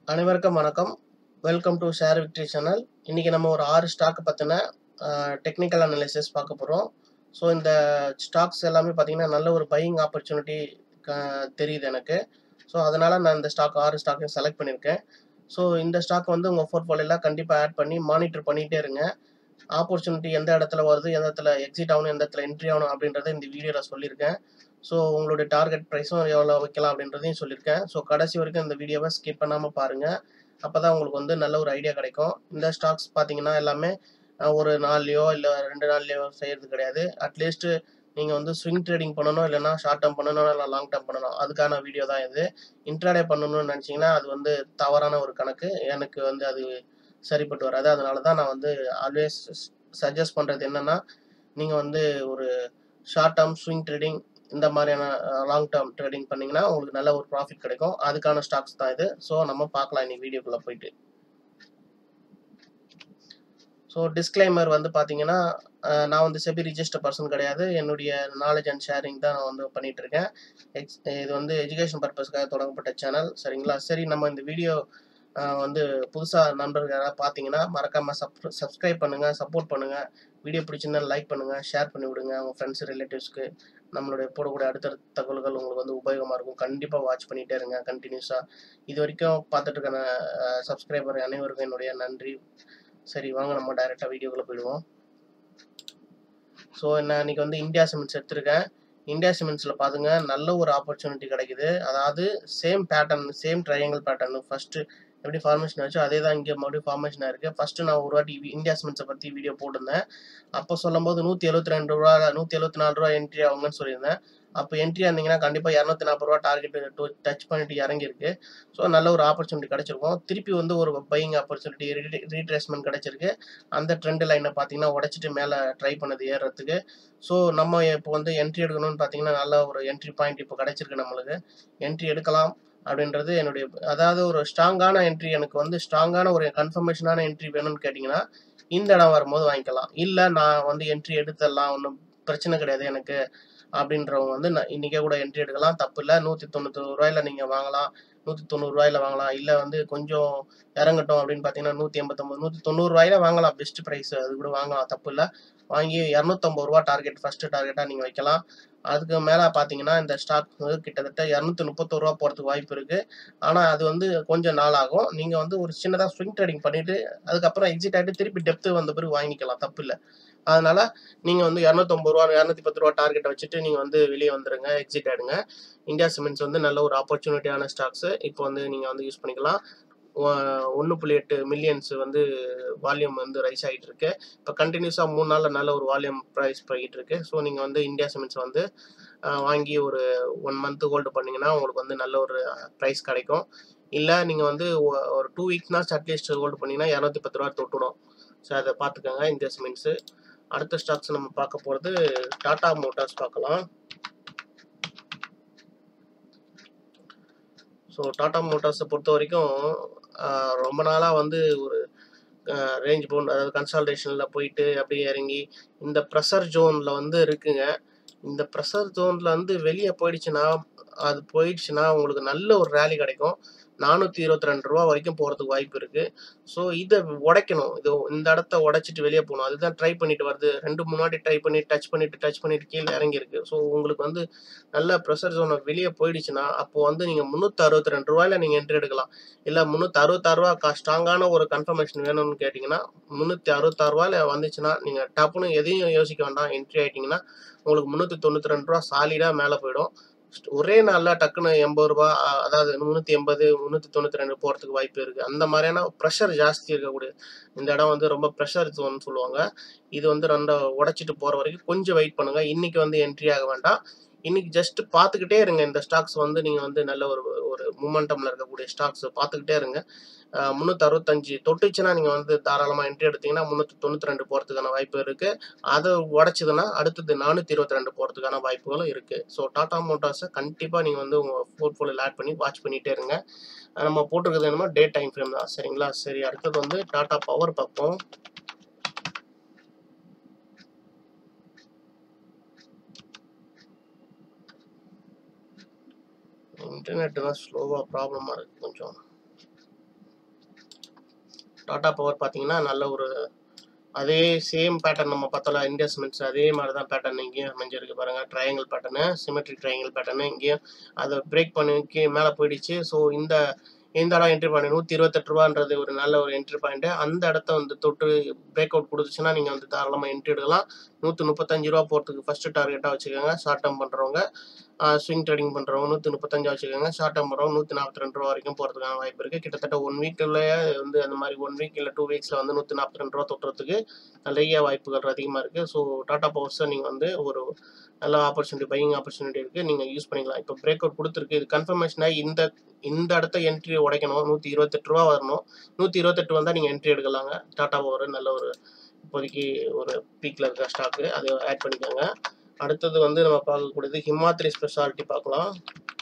அனைவருக்கும் வணக்கம். Welcome to Share Victory channel. இன்னைக்கு நம்ம ஒரு 6 ஸ்டாக் பத்தின டெக்னிக்கல் அனாலிசிஸ் பார்க்க போறோம். ஸோ இந்த ஸ்டாக்ஸ் எல்லாமே பார்த்தீங்கன்னா நல்ல ஒரு பையிங் ஆப்பர்ச்சுனிட்டி தெரியுது எனக்கு. ஸோ அதனால நான் இந்த 6 ஸ்டாக்கையும் செலக்ட் பண்ணியிருக்கேன். ஸோ இந்த ஸ்டாக் வந்து உங்கள் போர்ட்ஃபோலியோல கண்டிப்பாக ஆட் பண்ணி மானிட்டர் பண்ணிகிட்டே இருங்க. ஆப்பர்ச்சுனிட்டி எந்த இடத்துல வருது, எந்த இடத்துல எக்ஸிட் ஆகணும், எந்த இடத்துல என்ட்ரி ஆகணும் அப்படின்றத இந்த வீடியோவில் சொல்லியிருக்கேன். ஸோ உங்களுடைய டார்கெட் ப்ரைஸும் எவ்வளோ வைக்கலாம் அப்படின்றதையும் சொல்லியிருக்கேன். ஸோ கடைசி வரைக்கும் இந்த வீடியோவை ஸ்கிப் பண்ணாமல் பாருங்கள். அப்போ தான் உங்களுக்கு வந்து நல்ல ஒரு ஐடியா கிடைக்கும். இந்த ஸ்டாக்ஸ் பார்த்தீங்கன்னா எல்லாமே ஒரு நாள்லையோ இல்லை 2 நாள்லையோ செய்கிறது கிடையாது. அட்லீஸ்ட் நீங்கள் வந்து ஸ்விங் ட்ரேடிங் பண்ணணும், இல்லைனா ஷார்ட் டேர்ம் பண்ணணும், இல்லை லாங் டேர்ம் பண்ணணும். அதுக்கான வீடியோ தான் இது. இன்ட்ராடே பண்ணணும்னு நினச்சிங்கன்னா அது வந்து தவறான ஒரு கணக்கு. எனக்கு வந்து அது சரிப்பட்டு வராது. அதனால தான் நான் வந்து ஆல்வேஸ் சஜஸ்ட் பண்ணுறது என்னன்னா, நீங்கள் வந்து ஒரு ஷார்ட் டேர்ம் ஸ்விங் ட்ரேடிங் இந்த மாதிரியான லாங் டேர்ம் ட்ரேடிங் பண்ணீங்கன்னா உங்களுக்கு நல்ல ஒரு ப்ராஃபிட் கிடைக்கும். அதுக்கான ஸ்டாக்ஸ் தான் இது. ஸோ நம்ம பார்க்கலாம் இன்னைக்கு வீடியோக்குள்ளே போயிட்டு. ஸோ டிஸ்க்ளைமர் வந்து பார்த்தீங்கன்னா, நான் வந்து செபி ரிஜிஸ்டர் பர்சன் கிடையாது. என்னுடைய நாலேஜ் அண்ட் ஷேரிங் தான் நான் வந்து பண்ணிட்டு இருக்கேன். இது வந்து எஜுகேஷன் பர்பஸ்க்காக தொடங்கப்பட்ட சேனல். சரிங்களா? சரி, நம்ம இந்த வீடியோ வந்து புதுசாக நண்பர்கள் யாராவது பார்த்தீங்கன்னா மறக்காமல் சப்ஸ்கிரைப் பண்ணுங்கள், சப்போர்ட் பண்ணுங்கள். வீடியோ பிடிச்சிருந்தா லைக் பண்ணுங்கள், ஷேர் பண்ணி விடுங்க உங்கள் ஃப்ரெண்ட்ஸ் ரிலேட்டிவ்ஸ்க்கு. நம்மளுடைய போடக்கூடிய அடுத்தடுத்த தகவல்கள் உங்களுக்கு வந்து உபயோகமாக இருக்கும். கண்டிப்பாக வாட்ச் பண்ணிகிட்டே இருங்க கண்டினியூஸாக. இது வரைக்கும் பார்த்துட்டு இருக்க சப்ஸ்கிரைபர் அனைவருக்கும் என்னுடைய நன்றி. சரி, வாங்க நம்ம டைரெக்டாக வீடியோக்குள்ளே போயிடுவோம். ஸோ நான் இன்னைக்கு வந்து இந்தியா சிமெண்ட்ஸ் எடுத்திருக்கேன். இந்தியா சிமெண்ட்ஸில் பார்த்துங்க நல்ல ஒரு ஆப்பர்ச்சுனிட்டி கிடைக்குது. அதாவது same pattern, same triangle pattern first எப்படி ஃபார்மேஷன் ஆச்சோ அதே தான் இங்கே மறுபடியும் ஃபார்மேஷன் ஆயிருக்கு. ஃபஸ்ட்டு நான் ஒரு வாட்டி இந்தியா சிமெண்ட்ஸை பற்றி வீடியோ போட்டிருந்தேன். அப்போ சொல்லும்போது ரூ. 174 என்ட்ரி ஆகுங்கன்னு சொல்லியிருந்தேன். அப்போ என்ட்ரி ஆனீங்கன்னா கண்டிப்பாக ரூ. 240 டார்கெட் டச் பண்ணிட்டு இறங்கியிருக்கு. ஸோ நல்ல ஒரு ஆப்பர்ச்சுனிட்டி கிடைச்சிருக்கும். திருப்பி வந்து ஒரு பையிங் ஆப்பர்ச்சுனிட்டி ரீட்ரேஸ்மெண்ட் கிடைச்சிருக்கு. அந்த ட்ரெண்ட் லைனை பார்த்தீங்கன்னா உடச்சிட்டு மேலே ட்ரை பண்ணது ஏறுறதுக்கு. ஸோ நம்ம இப்போ வந்து என்ட்ரி எடுக்கணும்னு பார்த்தீங்கன்னா நல்ல ஒரு என்ட்ரி பாயிண்ட் இப்போ கிடைச்சிருக்கு நம்மளுக்கு. என்ட்ரி எடுக்கலாம் அப்படின்றது என்னுடைய, அதாவது ஒரு ஸ்ட்ராங்கான என்ட்ரி, எனக்கு வந்து ஸ்ட்ராங்கான ஒரு கன்ஃபர்மேஷனான என்ட்ரி வேணும்னு கேட்டிங்கன்னா இந்த இடம் வரும்போது வாங்கிக்கலாம். இல்லை நான் வந்து என்ட்ரி எடுத்துடலாம், ஒன்றும் பிரச்சனை கிடையாது எனக்கு அப்படின்றவங்க வந்து இன்றைக்கே கூட என்ட்ரி எடுக்கலாம், தப்பு இல்லை. ரூ. 191 நீங்கள் வாங்கலாம், ரூ. 190 வாங்கலாம். இல்லை வந்து கொஞ்சம் இறங்கட்டும் அப்படின்னு பார்த்தீங்கன்னா ரூ. 189 ரூ. 190 வாங்கலாம். பெஸ்ட் ப்ரைஸ், அது கூட வாங்கலாம், தப்பு இல்லை. வாங்கி ரூ. 250 டார்கெட் ஃபஸ்ட்டு டார்கெட்டாக நீங்கள் வைக்கலாம். அதுக்கு மேலே பார்த்தீங்கன்னா இந்த ஸ்டாக் வந்து கிட்டத்தட்ட ரூ. 231 போகிறதுக்கு வாய்ப்பு இருக்குது. ஆனால் அது வந்து கொஞ்சம் நாள் ஆகும். நீங்கள் வந்து ஒரு சின்னதாக ஸ்விங் ட்ரேடிங் பண்ணிவிட்டு அதுக்கப்புறம் எக்ஸிட் ஆகிட்டு திருப்பி டெப்த்து வந்த பிறகு வாங்கிக்கலாம், தப்பு இல்லை. அதனால நீங்கள் வந்து ரூ. 250 ரூ. 210 டார்கெட்டை வச்சுட்டு நீங்கள் வந்து வெளியே வந்துடுங்க, எக்ஸிட் ஆகிடுங்க. இந்தியா சிமெண்ட்ஸ் வந்து நல்ல ஒரு ஆப்பர்ச்சுனிட்டியான ஸ்டாக்ஸு. இப்போ வந்து நீங்கள் வந்து யூஸ் பண்ணிக்கலாம். 1.8 மில்லியன்ஸ் வந்து வால்யூம் வந்து ரைஸ் ஆகிட்டு இருக்கு. இப்போ கண்டினியூஸாக 3 நாளில் நல்ல ஒரு வால்யூம் ப்ரைஸ் போய்கிட்டு இருக்கு. ஸோ நீங்கள் வந்து இந்தியா சிமெண்ட்ஸ் வந்து வாங்கி ஒரு 1 மந்த் ஹோல்டு பண்ணிங்கன்னா உங்களுக்கு வந்து நல்ல ஒரு ப்ரைஸ் கிடைக்கும். இல்லை நீங்கள் வந்து ஒரு 2 வீக்ஸ்னா அட்லீஸ்ட் ஹோல்டு பண்ணிங்கன்னா ரூ. 210 தொட்டுடும். ஸோ அதை பார்த்துக்கோங்க இந்தியா சிமெண்ட்ஸு. அடுத்த ஸ்டாக்ஸ் நம்ம பார்க்க போகிறது டாடா மோட்டார்ஸ் பார்க்கலாம். ஸோ டாடா மோட்டார்ஸை பொறுத்த வரைக்கும் ரொம்ப நாளாக வந்து ஒரு ரேஞ்ச் பவுண்ட், அதாவது கன்சால்டேஷனில் போயிட்டு அப்படியே இறங்கி இந்த ப்ரெஷர் ஜோனில் வந்து இருக்குங்க. இந்த ப்ரெஷர் ஜோனில் வந்து வெளியே போயிடுச்சுன்னா உங்களுக்கு நல்ல ஒரு ரேலி கிடைக்கும். ரூ. 422 வரைக்கும் போகிறதுக்கு வாய்ப்பு இருக்குது. ஸோ இதை உடைக்கணும். இந்த இடத்த உடைச்சிட்டு வெளியே போகணும். அதுதான் ட்ரை பண்ணிட்டு வருது. 2-3 வாட்டி ட்ரை பண்ணி டச் பண்ணிட்டு கீழே இறங்கியிருக்கு. ஸோ உங்களுக்கு வந்து நல்ல ப்ரெஷர் ஜோனை வெளியே போயிடுச்சுன்னா அப்போ வந்து நீங்கள் ரூ. 362 நீங்கள் என்ட்ரி எடுக்கலாம். இல்லை ரூ. 366 ஸ்ட்ராங்கான ஒரு கன்ஃபர்மேஷன் வேணும்னு கேட்டிங்கன்னா ரூ. 366 வந்துச்சுன்னா நீங்கள் டப்புன்னு எதையும் யோசிக்க வேண்டாம், என்ட்ரி ஆகிட்டிங்கன்னா உங்களுக்கு ரூ. 392 சாலிடாக மேலே போயிடும். ஒரே நாளில் டக்குன்னு ரூ. 80, அதாவது 380, 392 போகிறதுக்கு வாய்ப்பு இருக்குது. அந்த மாதிரியான ப்ரெஷர் ஜாஸ்தி இருக்கக்கூடிய இந்த இடம் வந்து ரொம்ப ப்ரெஷர் ஜோன் சொல்லுவாங்க. இது வந்து ரெண்டை உடைச்சிட்டு போகிற வரைக்கும் கொஞ்சம் வெயிட் பண்ணுங்கள். இன்றைக்கி வந்து என்ட்ரி ஆக வேண்டாம். இன்றைக்கி ஜஸ்ட் பார்த்துக்கிட்டே இருங்க. இந்த ஸ்டாக்ஸ் வந்து நீங்கள் வந்து நல்ல ஒரு மூமெண்டமில் இருக்கக்கூடிய ஸ்டாக்ஸ் பார்த்துக்கிட்டே இருங்க. 365 தொட்டுச்சுன்னா நீங்கள் வந்து தாராளமாக என்ட்ரி எடுத்தீங்கன்னா 392 போகிறதுக்கான வாய்ப்பு இருக்குது. அதை உடச்சிதுன்னா அடுத்தது 422 போகிறதுக்கான வாய்ப்புகளும் இருக்குது. ஸோ டாடா மோட்டார்ஸை கண்டிப்பாக நீங்கள் வந்து உங்கள் போர்ட்ஃபோலியோவில் ஆட் பண்ணி வாட்ச் பண்ணிகிட்டே இருங்க. நம்ம போட்டிருக்கிறது என்னமோ டே டைம் ஃப்ரேம் தான், சரிங்களா? சரி, அடுத்தது வந்து டாடா பவர் பார்ப்போம். இன்டர்நெட் தான் ஸ்லோவாக ப்ராப்ளமாக இருக்குது கொஞ்சம். டாடா பவர் பார்த்தீங்கன்னா நல்ல ஒரு அதே சேம் பேட்டர்ன் நம்ம பார்த்தோம்ல இந்தியா சிமெண்ட்ஸ் அதே மாதிரி தான் பேட்டர்ன் இங்கேயும் அமைஞ்சிருக்கு பாருங்க. Triangle pattern, symmetric triangle pattern இங்கேயும் அதை பிரேக் பண்ணி மேலே போயிடுச்சு. ஸோ இந்த இடம் என்ட்ரி பாயிண்ட் ₹128 ஒரு நல்ல ஒரு என்ட்ரி பாயிண்ட். அந்த இடத்த வந்து தொட்டு பிரேக் அவுட் கொடுத்துச்சுன்னா நீங்கள் வந்து தாராளமாக என்ட்ரி எடுக்கலாம். ₹135 போகிறதுக்கு ஃபர்ஸ்ட் டார்கெட்டாக வச்சுக்கோங்க. ஷார்ட் டேர்ம் பண்ணுறவங்க, ஸ்விங் ட்ரேடிங் பண்ணுறவங்க 135 வச்சுக்கோங்க. ஷார்ட் டேர்ம் பண்ணுறவங்க ₹142 வரைக்கும் போகிறதுக்கான வாய்ப்பு இருக்குது. கிட்டத்தட்ட 1 வீக்லேயே வந்து அந்த மாதிரி 1 வீக் இல்லை 2 வீக்ஸில் வந்து ₹142 தொட்டுறதுக்கு நிறைய வாய்ப்புகள் அதிகமாக இருக்குது. ஸோ டாடா பவர்ஸை நீங்கள் வந்து ஒரு நல்ல ஆப்பர்ச்சுனிட்டி, பையிங் ஆப்பர்ச்சுனிட்டி இருக்குது, நீங்கள் யூஸ் பண்ணிக்கலாம். இப்போ பிரேக் அவுட் கொடுத்துருக்கு, இது கன்ஃபர்மேஷனாக இந்த இடத்த என்ட்ரி உடைக்கணும். ₹128 வரணும். 128 வந்தால் நீங்கள் என்ட்ரி எடுக்கலாங்க. டாடா பவர் நல்ல ஒரு இப்போதைக்கு ஒரு பீக்கில் இருக்க ஸ்டாக்கு, அதை ஆட் பண்ணிக்கோங்க. அடுத்தது வந்து நம்ம பார்க்கக்கூடியது ஹிமாத்ரி ஸ்பெஷாலிட்டி பார்க்கலாம்.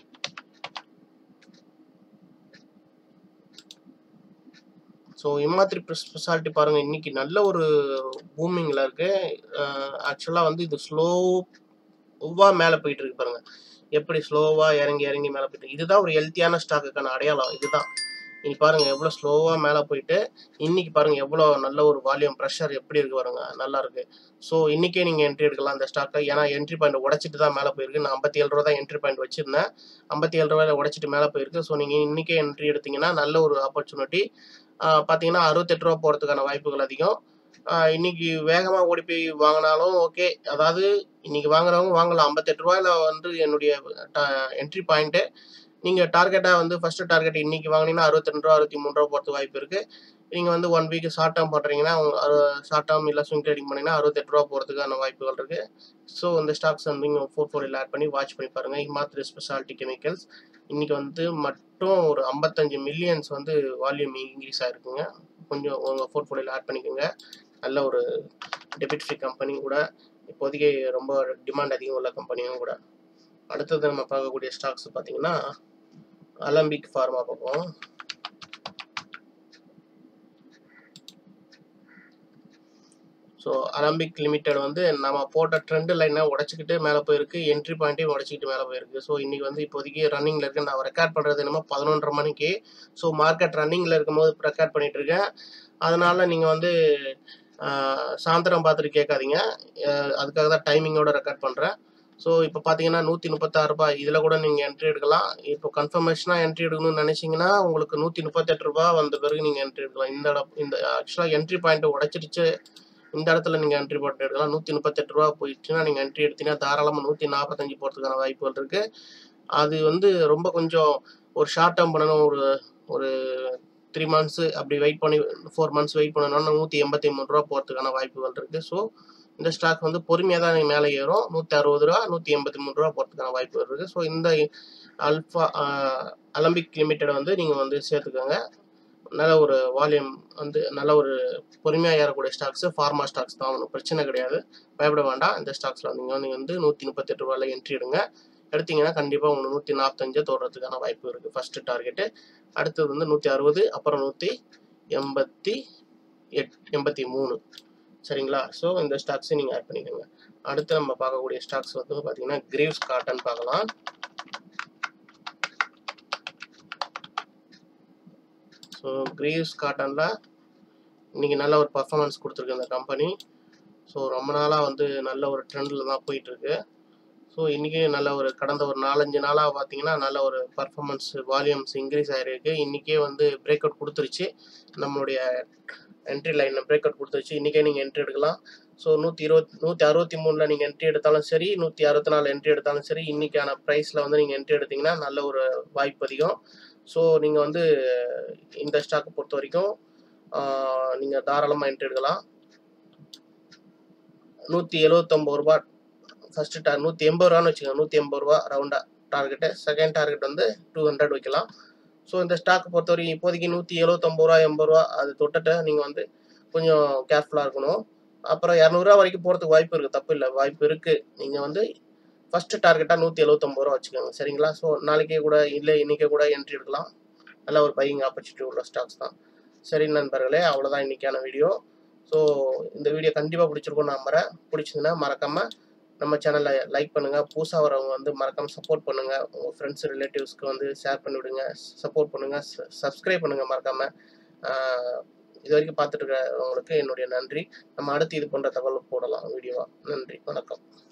ஸோ ஹிமாத்ரி ஸ்பெஷாலிட்டி பாருங்கள், இன்னைக்கு நல்ல ஒரு பூமிங்கில் இருக்குது. ஆக்சுவலாக வந்து இது ஸ்லோவாக மேலே போயிட்டு இருக்கு பாருங்க. எப்படி ஸ்லோவாக இறங்கி மேலே போயிட்டு, இதுதான் ஒரு ஹெல்த்தியான ஸ்டாக்குக்கான அடையாளம். இதுதான் இன்னைக்கு பாருங்க எவ்வளோ ஸ்லோவாக மேலே போயிட்டு, இன்னைக்கு பாருங்க எவ்வளோ நல்ல ஒரு வால்யூம் ப்ரெஷர் எப்படி இருக்கு பாருங்க, நல்லா இருக்கு. ஸோ இன்னைக்கே நீங்கள் என்ட்ரி எடுக்கலாம் அந்த ஸ்டாக்கை. ஏன்னா என்ட்ரி பாயிண்ட் உடைச்சிட்டு தான் மேலே போயிருக்கு. நான் ₹57 தான் என்ட்ரி பாயிண்ட் வச்சிருந்தேன். ₹57 உடைச்சிட்டு மேலே போயிருக்கு. ஸோ நீங்கள் இன்னைக்கே என்ட்ரி எடுத்தீங்கன்னா நல்ல ஒரு ஆப்பர்ச்சுனிட்டி. பார்த்தீங்கன்னா ₹68 போகிறதுக்கான வாய்ப்புகள் அதிகம். இன்னைக்கு வேகமாக ஓடி போய் வாங்கினாலும் ஓகே, அதாவது இன்னைக்கு வாங்குறவங்க வாங்கலாம். ₹58 வந்து என்னுடைய என்ட்ரி பாயிண்ட்டு. நீங்கள் டார்கெட்டாக வந்து ஃபர்ஸ்ட் டார்கெட் இன்னைக்கு வாங்கினீங்கன்னா ₹62 ₹63 போகிறதுக்கு வாய்ப்பு இருக்குது. நீங்கள் வந்து 1 வீக் ஷார்ட் டேர்ம் பண்ணுறீங்கன்னா ஷார்ட் டேர்ம் இல்லை ஸ்விங் ட்ரேடிங் பண்ணிங்கன்னா ₹68 போகிறதுக்கான வாய்ப்புகள் இருக்குது. ஸோ இந்த ஸ்டாக்ஸ் வந்து நீங்கள் போர்ட்ஃபோலியோவில் ஆட் பண்ணி வாட்ச் பண்ணி பாருங்கள். ஹிமாத்ரி ஸ்பெஷாலிட்டி கெமிக்கல்ஸ் இன்னைக்கு வந்து மட்டும் ஒரு 55 மில்லியன்ஸ் வந்து வால்யூம் இன்க்ரீஸ் ஆகிருக்குங்க. கொஞ்சம் உங்கள் போர்ட்ஃபோலியோவில் ஆட் பண்ணிக்கோங்க. நல்ல ஒரு டெபிட் ஃப்ரீ கம்பெனி கூட, இப்போதைக்கு ரொம்ப டிமாண்ட் அதிகம் உள்ள கம்பெனியும் கூட. அடுத்தது நம்ம பார்க்கக்கூடிய ஸ்டாக்ஸ் பார்த்தீங்கன்னா அலம்பிக் ஃபார்மா பார்ப்போம். ஸோ அலம்பிக் லிமிடெட் வந்து நம்ம போட்ட ட்ரெண்ட் லைனை உடச்சிக்கிட்டு மேலே போயிருக்கு, என்ட்ரி பாயிண்ட்டையும் உடச்சிக்கிட்டு மேலே போயிருக்கு. ஸோ இன்னைக்கு வந்து இப்போதைக்கு ரன்னிங்கில் இருக்கு. நான் ரெக்கார்ட் பண்ணுறது என்னமோ 11:30 மணிக்கு. ஸோ மார்க்கெட் ரன்னிங்கில் இருக்கும்போது ரெக்கார்ட் பண்ணிட்டு இருக்கேன். அதனால நீங்கள் வந்து சாயந்தரம் பார்த்துட்டு கேட்காதீங்க. அதுக்காக தான் டைமிங்கோட ரெக்கார்ட் பண்ணுறேன். ஸோ இப்போ பார்த்தீங்கன்னா ₹136 இதில் கூட நீங்கள் என்ட்ரி எடுக்கலாம். இப்போ கன்ஃபர்மேஷனாக என்ட்ரி எடுக்கணும்னு நினச்சிங்கன்னா உங்களுக்கு ₹138 வந்த பிறகு நீங்கள் என்ட்ரி எடுக்கலாம். இந்த ஆக்சுவலாக என்ட்ரி பாயிண்ட்டை உடைச்சிருச்சு. இந்த இடத்துல நீங்கள் என்ட்ரி போட்டு எடுக்கலாம். ₹138 போயிடுச்சுன்னா நீங்கள் என்ட்ரி எடுத்தீங்கன்னா தாராளமாக 145 போகிறதுக்கான வாய்ப்புகள் இருக்குது. அது வந்து ரொம்ப கொஞ்சம் ஒரு ஷார்ட் டேர்ம் பண்ணணும். ஒரு 3 மந்த்ஸு அப்படி வெயிட் பண்ணி 4 மந்த்ஸ் வெயிட் பண்ணணும்னா ₹183 போகிறதுக்கான வாய்ப்புகள் இருக்குது. ஸோ இந்த ஸ்டாக் வந்து பொறுமையாக தான் மேலே ஏறும். ₹160 ₹183 போகிறதுக்கான வாய்ப்புகள் இருக்குது. ஸோ இந்த அலம்பிக் லிமிடெட் வந்து நீங்கள் வந்து சேர்த்துக்கோங்க. நல்ல ஒரு வால்யூம் வந்து நல்ல ஒரு பொறுமையாக ஏறக்கூடிய ஸ்டாக்ஸு ஃபார்மா ஸ்டாக்ஸ் தான். ஒன்றும் பிரச்சனை கிடையாது, பயப்பட வேண்டாம். இந்த ஸ்டாக்ஸில் நீங்கள் வந்து ₹138 என்ட்ரி எடுங்க. எடுத்தீங்கன்னா கண்டிப்பாக உங்களுக்கு 145 தோடுறதுக்கான வாய்ப்பு இருக்குது ஃபர்ஸ்ட் டார்கெட்டு. அடுத்தது வந்து 160, அப்புறம் 183. சரிங்களா? ஸோ இந்த ஸ்டாக்ஸை நீங்கள் ஆட் பண்ணிக்கோங்க. அடுத்து நம்ம பார்க்கக்கூடிய ஸ்டாக்ஸ் வந்து பார்த்தீங்கன்னா கிரீவ்ஸ் காட்டன் பார்க்கலாம். ஸோ கிரீவ்ஸ் காட்டனில் இன்றைக்கி நல்ல ஒரு பர்ஃபார்மன்ஸ் கொடுத்துருக்கு இந்த கம்பெனி. ஸோ ரொம்ப நாளாக வந்து நல்ல ஒரு ட்ரெண்டில் தான் போயிட்டுருக்கு. ஸோ இன்றைக்கி நல்ல ஒரு கடந்த ஒரு 4-5 நாளாக பார்த்தீங்கன்னா நல்ல ஒரு பர்ஃபார்மன்ஸ் வால்யூம்ஸ் இன்க்ரீஸ் ஆகிருக்கு. இன்றைக்கே வந்து பிரேக் அவுட் கொடுத்துருச்சு. நம்மளுடைய என்ட்ரி லைனில் பிரேக் அவுட் கொடுத்துருச்சு. இன்றைக்கே நீங்கள் என்ட்ரி எடுக்கலாம். ஸோ 163 நீங்கள் என்ட்ரி எடுத்தாலும் சரி, 164 என்ட்ரி எடுத்தாலும் சரி, இன்றைக்கான ப்ரைஸில் வந்து நீங்கள் என்ட்ரி எடுத்திங்கன்னா நல்ல ஒரு வாய்ப்பு அதிகம். ஸோ நீங்கள் வந்து இந்த ஸ்டாக்கை பொறுத்த வரைக்கும் நீங்கள் தாராளமாக என்ட்ரி எடுக்கலாம். ₹179 ஃபர்ஸ்ட் ₹180 வச்சுக்கோங்க. ₹180 ரவுண்டாக டார்கெட்டு. செகண்ட் டார்கெட் வந்து 200 வைக்கலாம். ஸோ இந்த ஸ்டாக் பொறுத்தவரைக்கும் இப்போதைக்கு ₹179 ₹80 அது தொட்டுட்டு நீங்கள் வந்து கொஞ்சம் கேர்ஃபுல்லாக இருக்கணும். அப்புறம் ₹200 வரைக்கும் போகிறதுக்கு வாய்ப்பு இருக்குது, தப்பு இல்லை, வாய்ப்பு இருக்குது. நீங்கள் வந்து ஃபர்ஸ்ட் டார்கெட்டாக ₹179 வச்சுக்கோங்க. சரிங்களா? ஸோ நாளைக்கே கூட இல்லை இன்றைக்கே கூட என்ட்ரி எடுக்கலாம். நல்ல ஒரு பையிங் ஆப்பர்ச்சுனிட்டி உள்ள ஸ்டாக்ஸ் தான். சரி நண்பர்களே, அவ்வளோதான் இன்றைக்கான வீடியோ. ஸோ இந்த வீடியோ கண்டிப்பாக பிடிச்சிருக்கும்னு நம்புகிறேன். பிடிச்சிருந்தா மறக்காமல் நம்ம சேனலை லைக் பண்ணுங்கள். புதுசாக வரவங்க வந்து மறக்காமல் சப்போர்ட் பண்ணுங்கள். உங்கள் ஃப்ரெண்ட்ஸ் ரிலேட்டிவ்ஸ்க்கு வந்து ஷேர் பண்ணிவிடுங்க, சப்போர்ட் பண்ணுங்கள், சப்ஸ்கிரைப் பண்ணுங்கள் மறக்காமல். இது வரைக்கும் பார்த்துட்டு இருக்கிறவங்களுக்கு என்னுடைய நன்றி. நம்ம அடுத்து இது போன்ற தகவல் போடலாம் வீடியோவா. நன்றி, வணக்கம்.